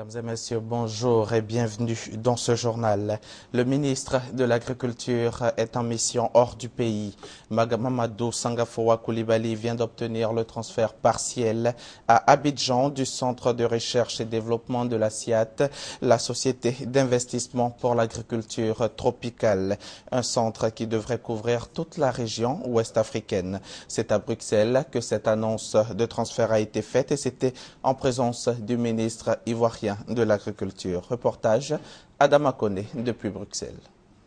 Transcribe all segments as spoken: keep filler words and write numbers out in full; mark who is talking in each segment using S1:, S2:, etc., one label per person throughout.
S1: Mesdames et messieurs, bonjour et bienvenue dans ce journal. Le ministre de l'Agriculture est en mission hors du pays. Mamadou Sangafoua Koulibaly vient d'obtenir le transfert partiel à Abidjan du Centre de recherche et développement de la S I A T, la Société d'investissement pour l'agriculture tropicale, un centre qui devrait couvrir toute la région ouest africaine. C'est à Bruxelles que cette annonce de transfert a été faite et c'était en présence du ministre ivoirien de l'Agriculture. Reportage Adama Kone depuis Bruxelles.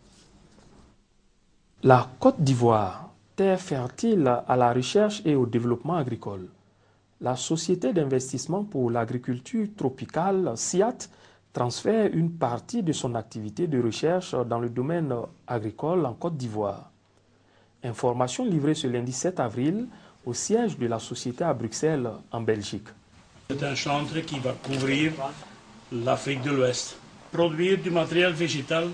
S2: La Côte d'Ivoire, terre fertile à la recherche et au développement agricole. La Société d'investissement pour l'agriculture tropicale, S I A T, transfère une partie de son activité de recherche dans le domaine agricole en Côte d'Ivoire. Information livrée ce lundi sept avril au siège de la société à Bruxelles, en Belgique.
S3: C'est un centre qui va couvrir l'Afrique de l'Ouest. Produire du matériel végétal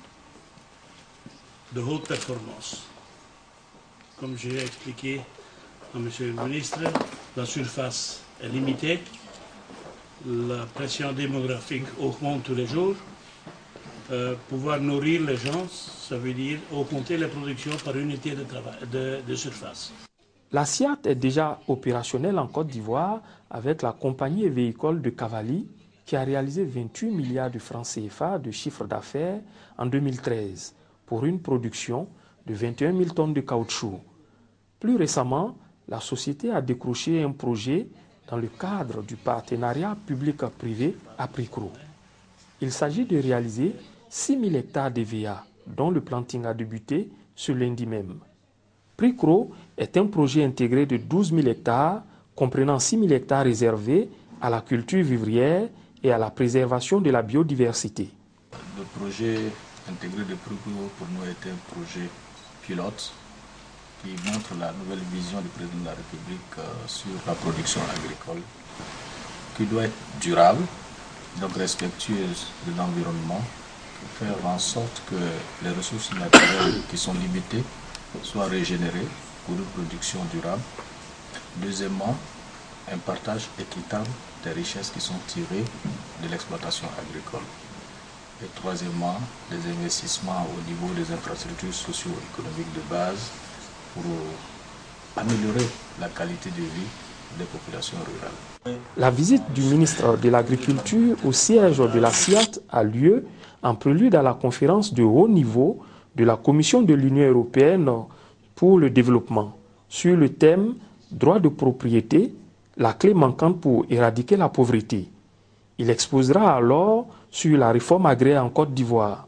S3: de haute performance. Comme j'ai expliqué à Monsieur le ministre, la surface est limitée, la pression démographique augmente tous les jours. Euh, pouvoir nourrir les gens, ça veut dire augmenter la production par unité de, travail, de, de surface.
S2: La S I A T est déjà opérationnelle en Côte d'Ivoire avec la compagnie véhicole de Cavalli qui a réalisé vingt-huit milliards de francs C F A de chiffre d'affaires en deux mille treize pour une production de vingt et un mille tonnes de caoutchouc. Plus récemment, la société a décroché un projet dans le cadre du partenariat public-privé à Pricro. Il s'agit de réaliser six mille hectares de V A, dont le planting a débuté ce lundi même. Pricro est un projet intégré de douze mille hectares, comprenant six mille hectares réservés à la culture vivrière et à la préservation de la biodiversité.
S4: Le projet intégré de Pricro pour nous est un projet pilote qui montre la nouvelle vision du président de la République euh, sur la production agricole, qui doit être durable, donc respectueuse de l'environnement, pour faire en sorte que les ressources naturelles qui sont limitées soient régénérées pour une production durable. Deuxièmement, un partage équitable des richesses qui sont tirées de l'exploitation agricole. Et troisièmement, des investissements au niveau des infrastructures socio-économiques de base pour améliorer la qualité de vie des populations rurales.
S2: La visite du ministre de l'Agriculture au siège de la S I A T a lieu en prélude à la conférence de haut niveau de la Commission de l'Union européenne pour le développement sur le thème « Droit de propriété, la clé manquante pour éradiquer la pauvreté ». Il exposera alors sur la réforme agraire en Côte d'Ivoire.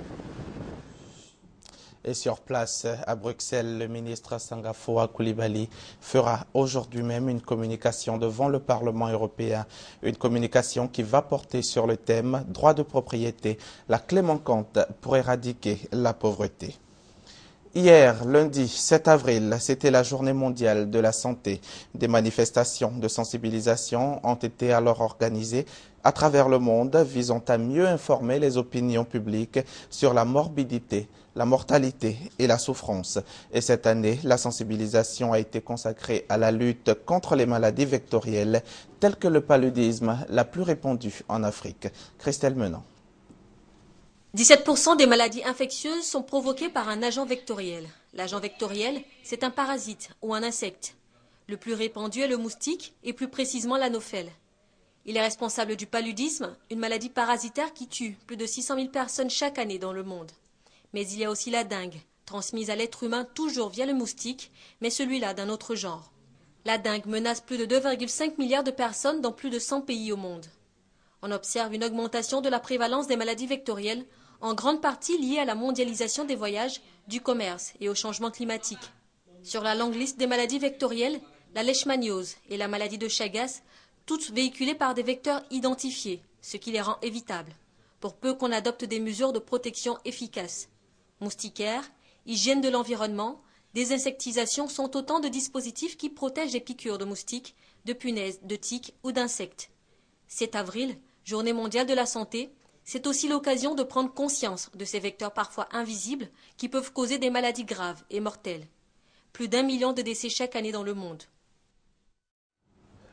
S1: Et sur place, à Bruxelles, le ministre Sangafoua Koulibaly fera aujourd'hui même une communication devant le Parlement européen. Une communication qui va porter sur le thème « Droit de propriété, la clé manquante pour éradiquer la pauvreté ». Hier, lundi sept avril, c'était la journée mondiale de la santé. Des manifestations de sensibilisation ont été alors organisées à travers le monde visant à mieux informer les opinions publiques sur la morbidité, la mortalité et la souffrance. Et cette année, la sensibilisation a été consacrée à la lutte contre les maladies vectorielles telles que le paludisme, la plus répandue en Afrique. Christelle Menant.
S5: dix-sept pour cent des maladies infectieuses sont provoquées par un agent vectoriel. L'agent vectoriel, c'est un parasite ou un insecte. Le plus répandu est le moustique et plus précisément l'anophèle. Il est responsable du paludisme, une maladie parasitaire qui tue plus de six cent mille personnes chaque année dans le monde. Mais il y a aussi la dengue, transmise à l'être humain toujours via le moustique, mais celui-là d'un autre genre. La dengue menace plus de deux virgule cinq milliards de personnes dans plus de cent pays au monde. On observe une augmentation de la prévalence des maladies vectorielles, en grande partie liée à la mondialisation des voyages, du commerce et au changement climatique. Sur la longue liste des maladies vectorielles, la leishmaniose et la maladie de Chagas, toutes véhiculées par des vecteurs identifiés, ce qui les rend évitables, pour peu qu'on adopte des mesures de protection efficaces. Moustiquaires, hygiène de l'environnement, désinsectisation sont autant de dispositifs qui protègent des piqûres de moustiques, de punaises, de tiques ou d'insectes. sept avril, journée mondiale de la santé, c'est aussi l'occasion de prendre conscience de ces vecteurs parfois invisibles qui peuvent causer des maladies graves et mortelles. Plus d'un million de décès chaque année dans le monde.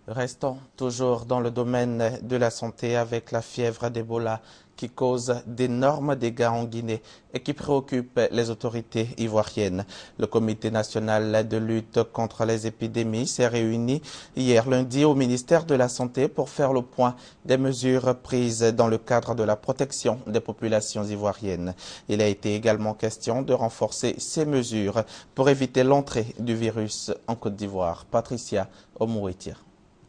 S1: Restons toujours dans le domaine de la santé avec la fièvre d'Ebola qui cause d'énormes dégâts en Guinée et qui préoccupe les autorités ivoiriennes. Le Comité national de lutte contre les épidémies s'est réuni hier lundi au ministère de la Santé pour faire le point des mesures prises dans le cadre de la protection des populations ivoiriennes. Il a été également question de renforcer ces mesures pour éviter l'entrée du virus en Côte d'Ivoire. Patricia Omouetir.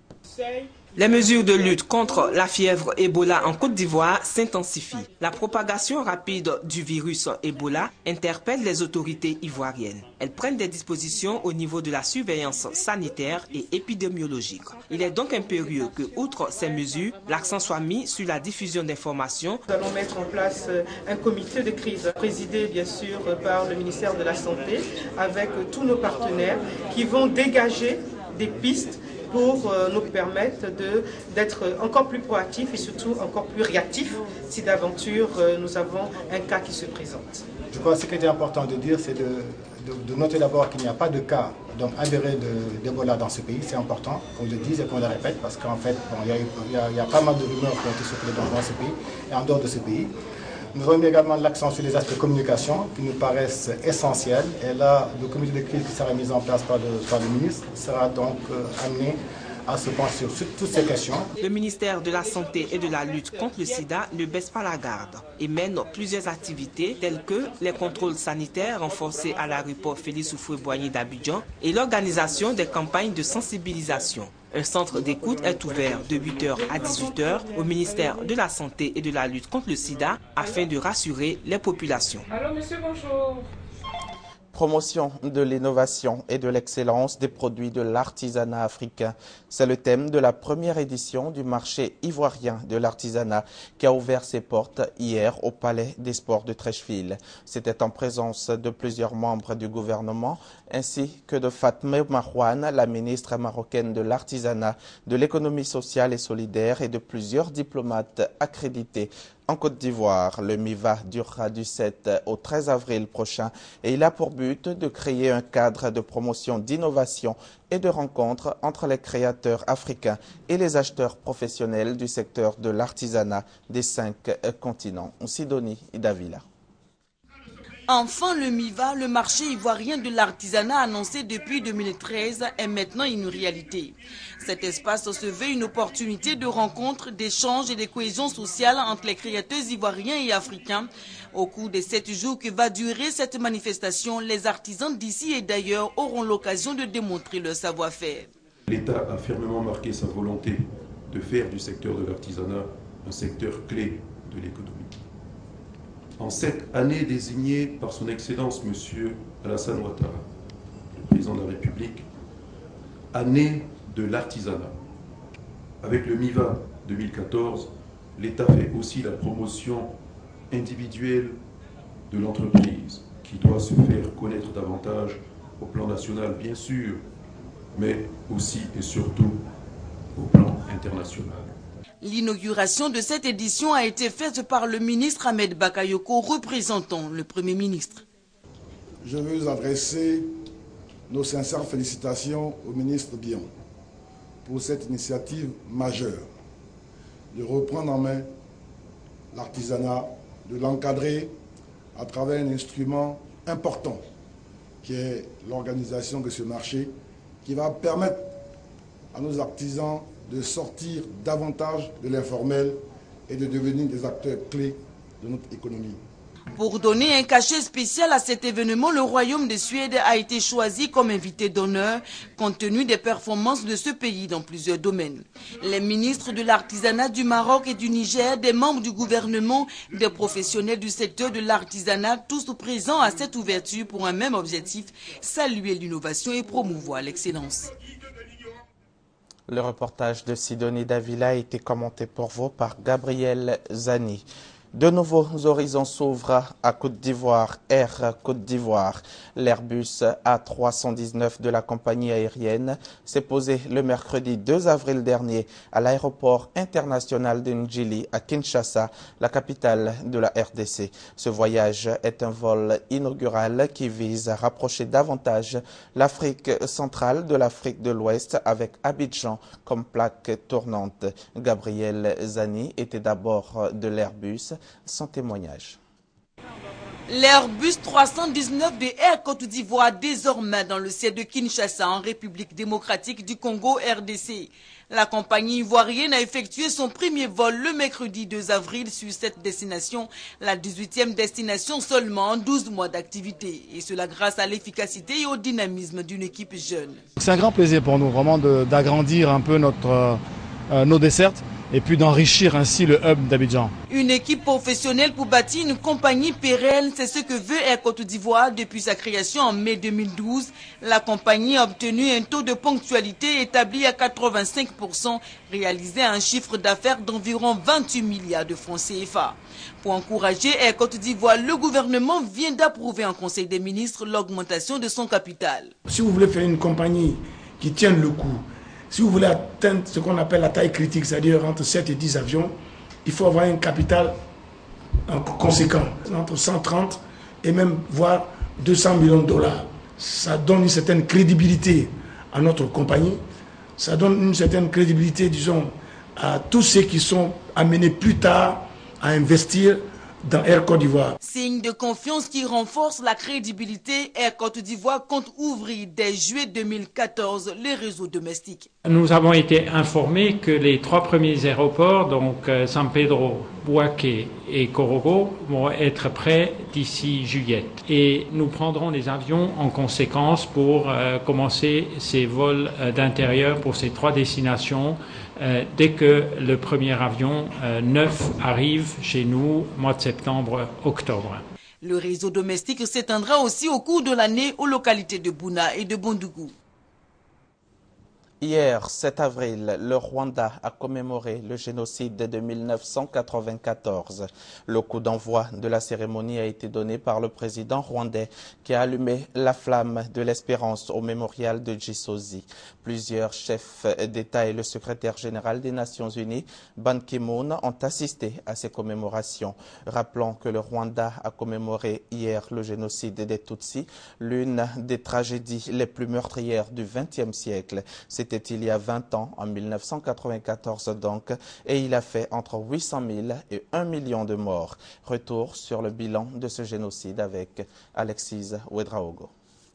S6: Les mesures de lutte contre la fièvre Ebola en Côte d'Ivoire s'intensifient. La propagation rapide du virus Ebola interpelle les autorités ivoiriennes. Elles prennent des dispositions au niveau de la surveillance sanitaire et épidémiologique. Il est donc impérieux que, outre ces mesures, l'accent soit mis sur la diffusion d'informations.
S7: Nous allons mettre en place un comité de crise, présidé bien sûr par le ministère de la Santé, avec tous nos partenaires qui vont dégager des pistes pour euh, nous permettre d'être encore plus proactifs et surtout encore plus réactifs si d'aventure euh, nous avons un cas qui se présente.
S8: Je crois que ce qui est important de dire, c'est de, de, de noter d'abord qu'il n'y a pas de cas donc avéré d'Ebola dans ce pays. C'est important qu'on le dise et qu'on le répète parce qu'en fait, bon, il, y a eu, il, y a, il y a pas mal de rumeurs qui ont été circulées dans, dans ce pays et en dehors de ce pays. Nous avons mis également l'accent sur les aspects de communication qui nous paraissent essentiels. Et là, le comité de crise qui sera mis en place par le, par le ministre sera donc euh, amené à se pencher sur toutes ces questions.
S6: Le ministère de la Santé et de la lutte contre le sida ne baisse pas la garde et mène plusieurs activités telles que les contrôles sanitaires renforcés à l'aéroport Félix Houphouët-Boigny d'Abidjan et l'organisation des campagnes de sensibilisation. Un centre d'écoute est ouvert de huit heures à dix-huit heures au ministère de la Santé et de la lutte contre le sida afin de rassurer les populations.
S9: Allô, monsieur, bonjour.
S1: Promotion de l'innovation et de l'excellence des produits de l'artisanat africain. C'est le thème de la première édition du marché ivoirien de l'artisanat qui a ouvert ses portes hier au Palais des Sports de Treichville. C'était en présence de plusieurs membres du gouvernement ainsi que de Fatma Marouane, la ministre marocaine de l'artisanat, de l'économie sociale et solidaire et de plusieurs diplomates accrédités en Côte d'Ivoire. Le MIVA durera du sept au treize avril prochain et il a pour but de créer un cadre de promotion d'innovation et de rencontres entre les créateurs africains et les acheteurs professionnels du secteur de l'artisanat des cinq continents. Sidonie Davila.
S10: Enfin, le MIVA, le marché ivoirien de l'artisanat annoncé depuis deux mille treize, est maintenant une réalité. Cet espace se veut une opportunité de rencontre, d'échange et de cohésion sociale entre les créateurs ivoiriens et africains. Au cours des sept jours que va durer cette manifestation, les artisans d'ici et d'ailleurs auront l'occasion de démontrer leur savoir-faire.
S11: L'État a fermement marqué sa volonté de faire du secteur de l'artisanat un secteur clé de l'économie. En cette année désignée par son Excellence M. Alassane Ouattara, le président de la République, année de l'artisanat. Avec le MIVA deux mille quatorze, l'État fait aussi la promotion individuelle de l'entreprise qui doit se faire connaître davantage au plan national, bien sûr, mais aussi et surtout au plan international.
S10: L'inauguration de cette édition a été faite par le ministre Ahmed Bakayoko, représentant le Premier ministre.
S12: Je veux vous adresser nos sincères félicitations au ministre Bion pour cette initiative majeure de reprendre en main l'artisanat, de l'encadrer à travers un instrument important qui est l'organisation de ce marché qui va permettre à nos artisans de sortir davantage de l'informel et de devenir des acteurs clés de notre économie.
S10: Pour donner un cachet spécial à cet événement, le Royaume de Suède a été choisi comme invité d'honneur compte tenu des performances de ce pays dans plusieurs domaines. Les ministres de l'artisanat du Maroc et du Niger, des membres du gouvernement, des professionnels du secteur de l'artisanat, tous présents à cette ouverture pour un même objectif, saluer l'innovation et promouvoir l'excellence.
S1: Le reportage de Sidonie Davila a été commenté pour vous par Gabriel Zani. De nouveaux horizons s'ouvrent à Côte d'Ivoire, Air Côte d'Ivoire. L'Airbus A trois cent dix-neuf de la compagnie aérienne s'est posé le mercredi deux avril dernier à l'aéroport international de Ndjili à Kinshasa, la capitale de la R D C. Ce voyage est un vol inaugural qui vise à rapprocher davantage l'Afrique centrale de l'Afrique de l'Ouest avec Abidjan comme plaque tournante. Gabriel Zani était d'abord de l'Airbus. Son témoignage.
S10: L'Airbus trois cent dix-neuf de Air Côte d'Ivoire désormais dans le ciel de Kinshasa en République démocratique du Congo R D C. La compagnie ivoirienne a effectué son premier vol le mercredi deux avril sur cette destination, la dix-huitième destination seulement en douze mois d'activité. Et cela grâce à l'efficacité et au dynamisme d'une équipe jeune.
S9: C'est un grand plaisir pour nous vraiment d'agrandir un peu notre, euh, nos dessertes et puis d'enrichir ainsi le hub d'Abidjan.
S10: Une équipe professionnelle pour bâtir une compagnie pérenne, c'est ce que veut Air Côte d'Ivoire depuis sa création en mai deux mille douze. La compagnie a obtenu un taux de ponctualité établi à quatre-vingt-cinq pour cent, réalisé à un chiffre d'affaires d'environ vingt-huit milliards de francs C F A. Pour encourager Air Côte d'Ivoire, le gouvernement vient d'approuver en Conseil des ministres l'augmentation de son capital.
S13: Si vous voulez faire une compagnie qui tienne le coup, si vous voulez atteindre ce qu'on appelle la taille critique, c'est-à-dire entre sept et dix avions, il faut avoir un capital conséquent, entre cent trente et même voire deux cents millions de dollars. Ça donne une certaine crédibilité à notre compagnie, ça donne une certaine crédibilité, disons, à tous ceux qui sont amenés plus tard à investir dans Air Côte d'Ivoire.
S10: Signe de confiance qui renforce la crédibilité, Air Côte d'Ivoire compte ouvrir dès juillet deux mille quatorze les réseaux domestiques.
S14: Nous avons été informés que les trois premiers aéroports, donc San Pedro, Bouaké et Korogo, vont être prêts d'ici juillet. Et nous prendrons les avions en conséquence pour euh, commencer ces vols euh, d'intérieur pour ces trois destinations euh, dès que le premier avion euh, neuf arrive chez nous, mois de septembre, octobre.
S10: Le réseau domestique s'étendra aussi au cours de l'année aux localités de Bouna et de Bondougou.
S1: Hier, sept avril, le Rwanda a commémoré le génocide de mille neuf cent quatre-vingt-quatorze. Le coup d'envoi de la cérémonie a été donné par le président rwandais qui a allumé la flamme de l'espérance au mémorial de Gisozi. Plusieurs chefs d'État et le secrétaire général des Nations Unies, Ban Ki-moon, ont assisté à ces commémorations. Rappelons que le Rwanda a commémoré hier le génocide des Tutsis, l'une des tragédies les plus meurtrières du vingtième siècle. C'était il y a vingt ans, en mille neuf cent quatre-vingt-quatorze donc, et il a fait entre huit cent mille et un million de morts. Retour sur le bilan de ce génocide avec Alexis Ouedraogo.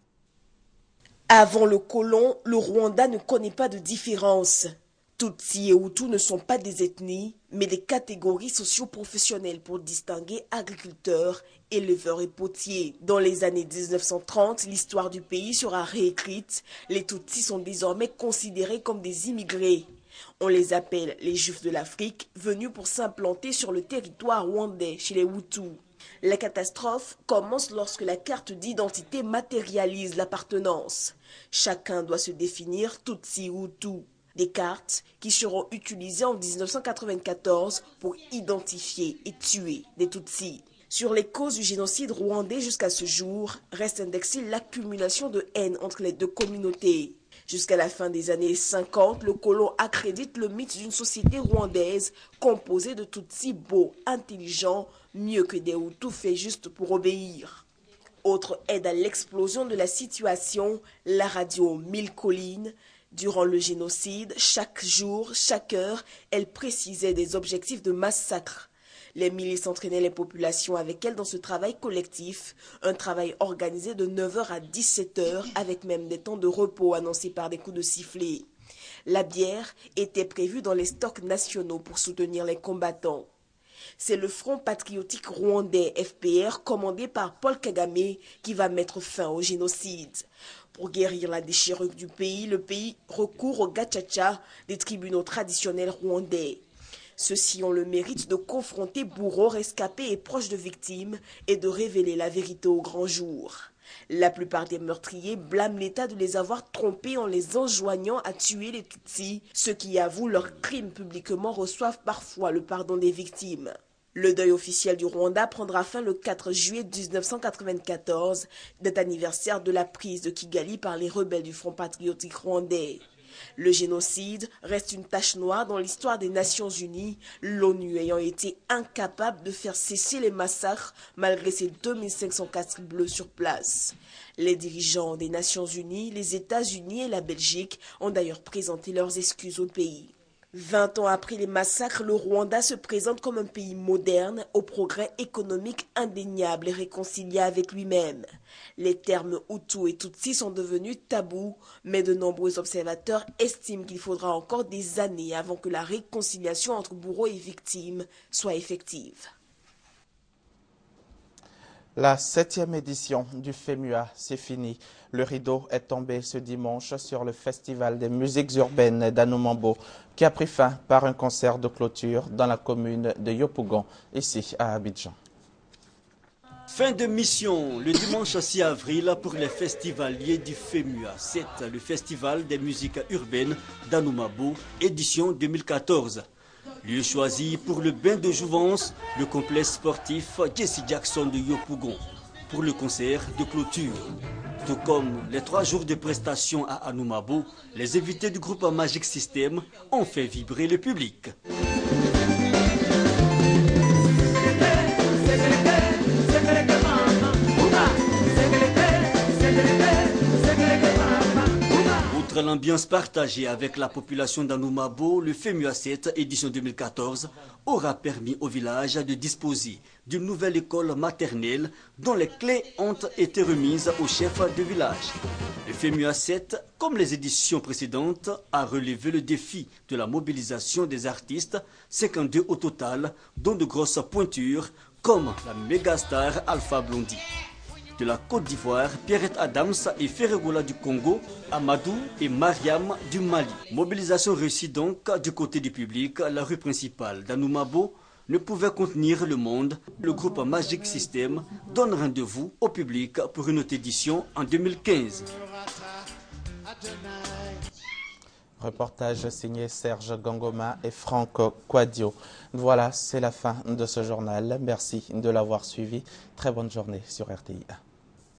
S15: Avant le colon, le Rwanda ne connaît pas de différence. Tutsi et Hutu ne sont pas des ethnies, mais des catégories socio-professionnelles pour distinguer agriculteurs, éleveurs et potiers. Dans les années mille neuf cent trente, l'histoire du pays sera réécrite. Les Tutsis sont désormais considérés comme des immigrés. On les appelle les Juifs de l'Afrique, venus pour s'implanter sur le territoire rwandais chez les Hutus. La catastrophe commence lorsque la carte d'identité matérialise l'appartenance. Chacun doit se définir Tutsi ou Hutu. Des cartes qui seront utilisées en mille neuf cent quatre-vingt-quatorze pour identifier et tuer des Tutsis. Sur les causes du génocide rwandais jusqu'à ce jour, reste indexée l'accumulation de haine entre les deux communautés. Jusqu'à la fin des années cinquante, le colon accrédite le mythe d'une société rwandaise composée de Tutsis beaux, intelligents, mieux que des Hutus faits juste pour obéir. Autre aide à l'explosion de la situation, la radio Mille Collines. Durant le génocide, chaque jour, chaque heure, elle précisait des objectifs de massacre. Les milices entraînaient les populations avec elles dans ce travail collectif, un travail organisé de neuf heures à dix-sept heures, avec même des temps de repos annoncés par des coups de sifflet. La bière était prévue dans les stocks nationaux pour soutenir les combattants. C'est le Front patriotique rwandais F P R commandé par Paul Kagame qui va mettre fin au génocide. Pour guérir la déchirure du pays, le pays recourt au gachacha des tribunaux traditionnels rwandais. Ceux-ci ont le mérite de confronter bourreaux, rescapés et proches de victimes et de révéler la vérité au grand jour. La plupart des meurtriers blâment l'État de les avoir trompés en les enjoignant à tuer les Tutsis. Ceux qui avouent leurs crimes publiquement reçoivent parfois le pardon des victimes. Le deuil officiel du Rwanda prendra fin le quatre juillet mille neuf cent quatre-vingt-quatorze, date anniversaire de la prise de Kigali par les rebelles du Front patriotique rwandais. Le génocide reste une tache noire dans l'histoire des Nations Unies, l'ONU ayant été incapable de faire cesser les massacres malgré ses deux mille cinq cents casques bleus sur place. Les dirigeants des Nations Unies, les États-Unis et la Belgique ont d'ailleurs présenté leurs excuses au pays. Vingt ans après les massacres, le Rwanda se présente comme un pays moderne, au progrès économique indéniable et réconcilié avec lui-même. Les termes Hutu et Tutsi sont devenus tabous, mais de nombreux observateurs estiment qu'il faudra encore des années avant que la réconciliation entre bourreaux et victimes soit effective.
S1: La septième édition du FEMUA, c'est fini. Le rideau est tombé ce dimanche sur le Festival des musiques urbaines d'Anoumambo, qui a pris fin par un concert de clôture dans la commune de Yopougon, ici à Abidjan.
S16: Fin de mission le dimanche six avril pour les festivaliers du FEMUA. C'est le Festival des musiques urbaines d'Anoumambo, édition deux mille quatorze. Lieu choisi pour le bain de jouvence, le complexe sportif Jesse Jackson de Yopougon, pour le concert de clôture. Tout comme les trois jours de prestations à Anoumambo, les invités du groupe Magic System ont fait vibrer le public. Outre l'ambiance partagée avec la population d'Anoumambo, le FEMUA sept, édition deux mille quatorze, aura permis au village de disposer d'une nouvelle école maternelle dont les clés ont été remises au chef de village. Le FEMUA sept, comme les éditions précédentes, a relevé le défi de la mobilisation des artistes, cinquante-deux au total, dont de grosses pointures comme la mégastar Alpha Blondy. De la Côte d'Ivoire, Pierrette Adams et Ferregola du Congo, Amadou et Mariam du Mali. Mobilisation réussie donc du côté du public. La rue principale d'Anoumambo ne pouvait contenir le monde. Le groupe Magic System donne rendez-vous au public pour une autre édition en deux mille quinze.
S1: Reportage signé Serge Gangoma et Franck Quadio. Voilà, c'est la fin de ce journal. Merci de l'avoir suivi. Très bonne journée sur R T I.